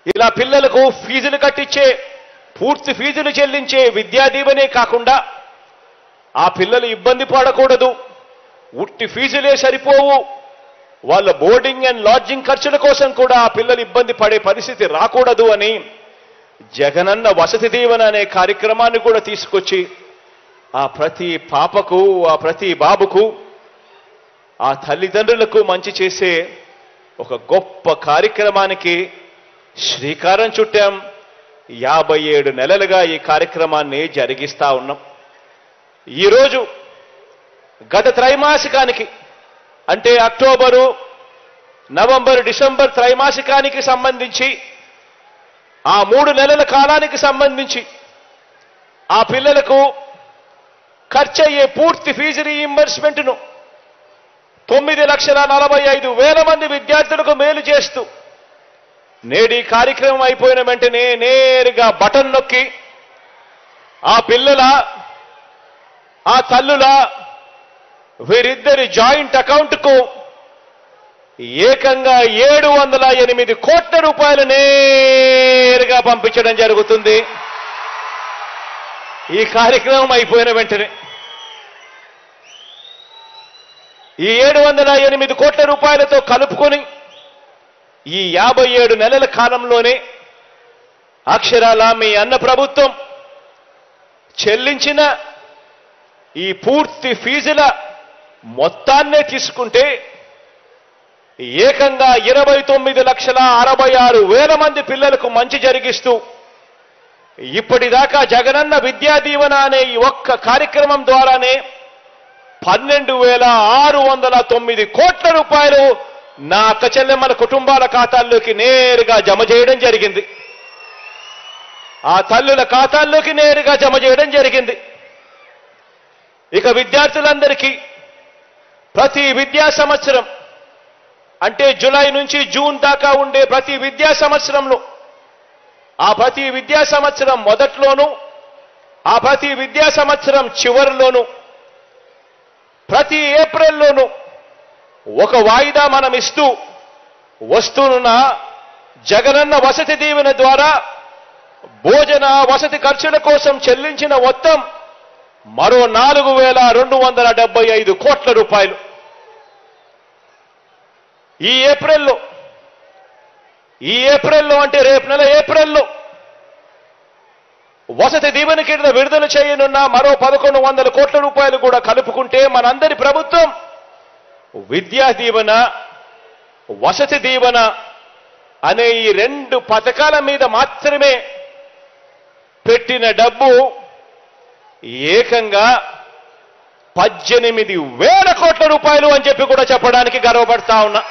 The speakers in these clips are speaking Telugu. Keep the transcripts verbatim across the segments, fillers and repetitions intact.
ఇలా పిల్లలకు ఫీజులు కట్టించే పూర్తి ఫీజులు చెల్లించే విద్యా దీవెనే కాకుండా ఆ పిల్లలు ఇబ్బంది పడకూడదు, ఉట్టి ఫీజులే సరిపోవు, వాళ్ళ బోర్డింగ్ అండ్ లాడ్జింగ్ ఖర్చుల కోసం కూడా ఆ పిల్లలు ఇబ్బంది పడే పరిస్థితి రాకూడదు అని జగనన్న వసతి దీవెన అనే కార్యక్రమాన్ని కూడా తీసుకొచ్చి ఆ ప్రతి పాపకు, ఆ ప్రతి బాబుకు, ఆ తల్లిదండ్రులకు మంచి చేసే ఒక గొప్ప కార్యక్రమానికి శ్రీకారం చుట్టాం. యాభై ఏడు నెలలుగా ఈ కార్యక్రమాన్ని జరిగిస్తా ఉన్నాం. ఈరోజు గత త్రైమాసికానికి అంటే అక్టోబరు, నవంబర్, డిసెంబర్ త్రైమాసికానికి సంబంధించి ఆ మూడు నెలల కాలానికి సంబంధించి ఆ పిల్లలకు ఖర్చయ్యే పూర్తి ఫీజు రీయింబర్స్మెంట్ను తొమ్మిది లక్షల నలభై ఐదు వేల మంది విద్యార్థులకు మేలు చేస్తూ నేడు ఈ కార్యక్రమం అయిపోయిన వెంటనే నేరుగా బటన్ నొక్కి ఆ పిల్లల, ఆ తల్లుల వీరిద్దరి జాయింట్ అకౌంట్కు ఏకంగా ఏడు వందల ఎనిమిది కోట్ల రూపాయలు నేరుగా పంపించడం జరుగుతుంది. ఈ కార్యక్రమం అయిపోయిన వెంటనే ఈ ఏడు వందల ఎనిమిది కోట్ల రూపాయలతో కలుపుకొని ఈ యాభై ఏడు నెలల కాలంలోనే అక్షరాల మీ అన్న ప్రభుత్వం చెల్లించిన ఈ పూర్తి ఫీజుల మొత్తాన్నే తీసుకుంటే ఏకంగా ఇరవై తొమ్మిది లక్షల అరవై ఆరు వేల మంది పిల్లలకు మంచి జరిగిస్తూ ఇప్పటిదాకా జగనన్న విద్యా దీవెన అనే ఈ ఒక్క కార్యక్రమం ద్వారానే పన్నెండు వేల ఆరు వందల తొమ్మిది కోట్ల రూపాయలు నా అక్క చెల్లెమ్మల కుటుంబాల ఖాతాల్లోకి నేరుగా జమ చేయడం జరిగింది. ఆ తల్లుల ఖాతాల్లోకి నేరుగా జమ చేయడం జరిగింది. ఇక విద్యార్థులందరికీ ప్రతి విద్యా సంవత్సరం అంటే జూలై నుంచి జూన్ దాకా ఉండే ప్రతి విద్యా సంవత్సరంలో ఆ ప్రతి విద్యా సంవత్సరం మొదట్లోనూ ఆ ప్రతి విద్యా సంవత్సరం చివరిలోనూ ప్రతి ఏప్రిల్లోనూ ఒక వాయిదా మనం ఇస్తూ వస్తున్న జగనన్న వసతి దీవెన ద్వారా భోజన వసతి ఖర్చుల కోసం చెల్లించిన మొత్తం మరో నాలుగు వేల రెండు వందల డెబ్బై ఐదు కోట్ల రూపాయలు ఈ ఏప్రిల్లో ఈ ఏప్రిల్లో అంటే రేపు నెల ఏప్రిల్లో వసతి దీవెన కింద విడుదల చేయనున్న మరో పదకొండు వందల కోట్ల రూపాయలు కూడా కలుపుకుంటే మనందరి ప్రభుత్వం విద్యా దీవెన, వసతి దీవెన అనే ఈ రెండు పథకాల మీద మాత్రమే పెట్టిన డబ్బు ఏకంగా పద్దెనిమిది వేల కోట్ల రూపాయలు అని చెప్పి కూడా చెప్పడానికి గర్వపడతా ఉన్నా.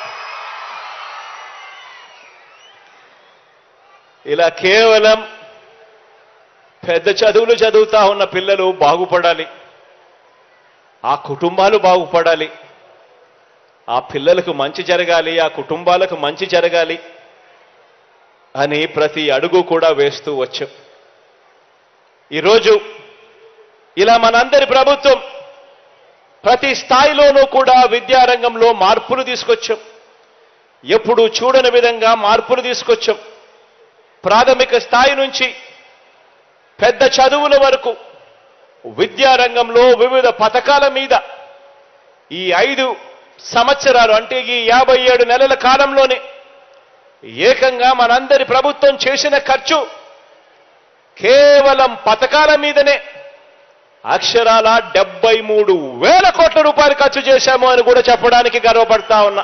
ఇలా కేవలం పెద్ద చదువులు చదువుతా ఉన్న పిల్లలు బాగుపడాలి, ఆ కుటుంబాలు బాగుపడాలి, ఆ పిల్లలకు మంచి జరగాలి, ఆ కుటుంబాలకు మంచి జరగాలి అని ప్రతి అడుగు కూడా వేస్తూ వచ్చాం. ఈరోజు ఇలా మనందరి ప్రభుత్వం ప్రతి స్థాయిలోనూ కూడా విద్యారంగంలో మార్పులు తీసుకొచ్చాం. ఎప్పుడు చూడని విధంగా మార్పులు తీసుకొచ్చాం. ప్రాథమిక స్థాయి నుంచి పెద్ద చదువుల వరకు విద్యారంగంలో వివిధ పథకాల మీద ఈ ఐదు సంవత్సరాలు అంటే ఈ యాభై ఏడు నెలల కాలంలోనే ఏకంగా మనందరి ప్రభుత్వం చేసిన ఖర్చు కేవలం పథకాల మీదనే అక్షరాల డెబ్బై మూడు వేల కోట్ల రూపాయలు ఖర్చు చేశాము అని కూడా చెప్పడానికి గర్వపడతా ఉన్నా.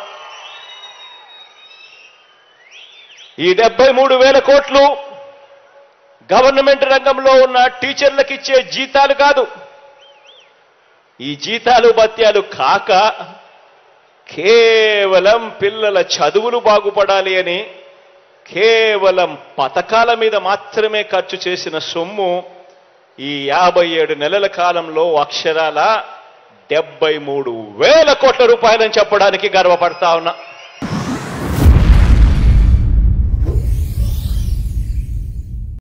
ఈ డెబ్బై మూడు వేల కోట్లు గవర్నమెంట్ రంగంలో ఉన్న టీచర్లకు ఇచ్చే జీతాలు కాదు. ఈ జీతాలు భత్యాలు కాక కేవలం పిల్లల చదువులు బాగుపడాలి అని కేవలం పథకాల మీద మాత్రమే ఖర్చు చేసిన సొమ్ము ఈ యాభై ఏడు నెలల కాలంలో అక్షరాల డెబ్బై మూడు వేల కోట్ల రూపాయలని చెప్పడానికి గర్వపడతా ఉన్నా.